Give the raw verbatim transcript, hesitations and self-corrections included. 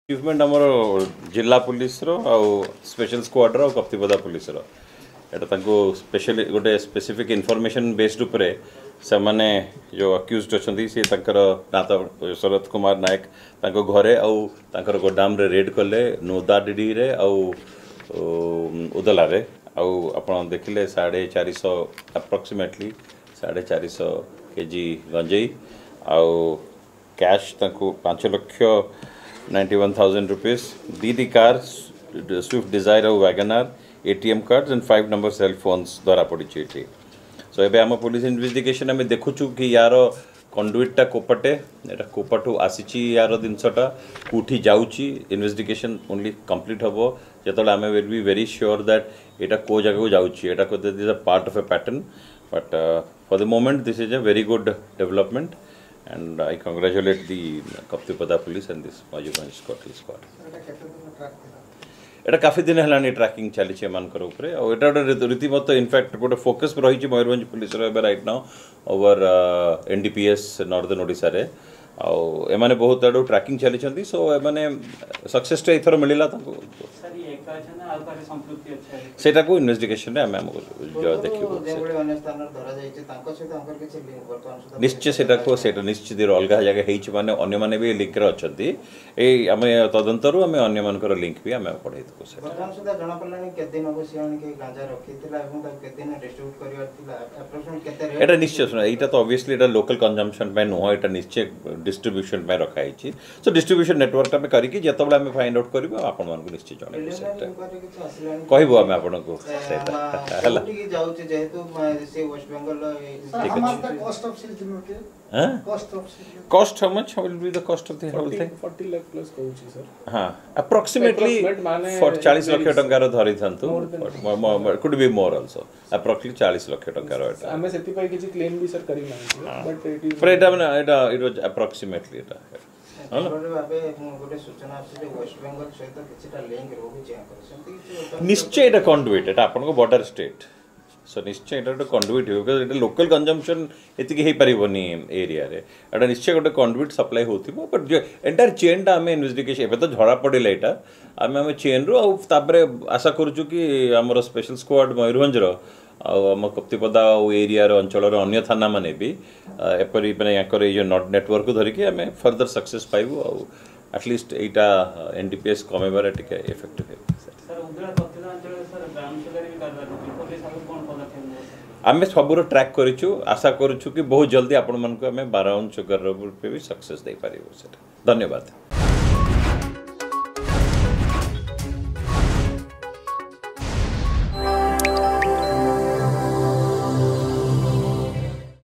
Achievement आमर जिला police रो आउ स्पेशल स्क्वाड रो कप्तिपदा पुलिस रो एटा स्पेशली गोटे स्पेसिफिक इनफॉरमेशन बेस्ड उपरे से माने जो अक्यूज्ड अछंती से तंकर नाता शरद कुमार नायक तांको घरे आउ तांकर गोदाम रे रेड कले नोदाडीडी रे आउ उदला रे आउ आपण देखिले साढ़े चार सौ अप्रोक्सीमेटली साढ़े चार सौ केजी गंजेई आउ कैश तांको पाँच lakh ninety one thousand rupees दी कार स्विफ्ट डिजायर और WagonR ATM cards and five number cell phones द्वारा पड़ी ये सो एबे आम पुलिस इन्वेस्टिगेशन आम देखुचु कि यार कंडुइटा कोपटे एटा कोपटू आसी यार जिनसटा कौटी जाऊँगी इन्वेस्टिगेशन ओनली कंप्लीट हम जो आम will be very sure that एटा को जगह जाऊँगी एटा this a part of a pattern but for the moment this is a very good development and I congratulate the Kaptipada police and this Majubganj squad. एटा काफी दिन है trekking चली एमानकर उपरे और एटा गोटे रीतिमत इनफैक्ट गोटे फोकस रही Mayurbhanj police right now over NDPS northern Odisha रे आउ एमाने बहुत आडू ट्रैकिंग चली सो एमाने सक्सेस टे इथर मिलिला ताको सर ये का छना आ पारे संपृक्ति अच्छा है सेटा को इन्वेस्टिगेशन रे हम जो देखिबो जे बडे अन्य स्थान धरा जाय छै तांको से तांकर के छै लिंक वर्तमान सुधा निश्चय सेटा को सेटा निश्चित अलग जगह हेइ छै माने अन्य माने भी लिंक रे अछंती ए हम तदंतरु हम अन्य मानकर लिंक भी हम पढाइ दको सेटा वर्तमान सुधा जणा पडलानी के दिन अवश्य के गांजा रखितिला एवं ता के दिन डिस्ट्रीब्यूट करिवार थिला अप्रोक्सीमेट केते रेट एटा निश्चय सुना एटा तो ऑब्वियसली एटा लोकल कंजम्पशन पे नो एटा निश्चय डिस्ट्रीब्यूशन में रखा है सो डिस्ट्रीब्यूशन नेटवर्क में करके जिते आम फाइंड आउट करूँ आपण मान निश्चित जन कहबू आम आपन को cost how much will be the cost of the whole thing चालीस लाख प्लस कहूची सर हां अप्रोक्सीमेटली चालीस लाख टंकार धरि थंतु could be more also approximately चालीस लाख टंकार एटा हमें सेति पई किछि क्लेम भी सर करी ना बट इट इज पर एटा माने एटा इट वाज अप्रोक्सीमेटली एटा निश्चय एटा कंडुइट एटा आपन को बॉर्डर स्टेट सो निश्चय एटा गोटे कंडुइट हो बिकॉज एटा लोकल कंजम्पशन एतिकी हे परिबोनी एरिया रे एटा निश्चय गोटे कंडुइट सप्लाई होथिबो बट जो एंटायर चेन टा हमें इन्वेस्टिगेशन एबे तो झड़ा पड़िला एटा आमे हम चेन रो आ ताबरे आशा करूछु कि हमर स्पेशल स्क्वाड मयूरभंज रो आम कप्तिपदा एरिया अंचल अन्य थाना माने भी एपरी माने याकर ये नेटवर्क धरिकी आम फर्दर सक्सेस पाइबू आउ एटलिस्ट एटा एनडीपीएस कमेबार टिके इफेक्टिव आम सबूर ट्रैक करूँ आशा करूँ कि बहुत जल्दी आपण मानक आम बाराउन सुगर भी सक्सेस दे पारिबु सेटा धन्यवाद।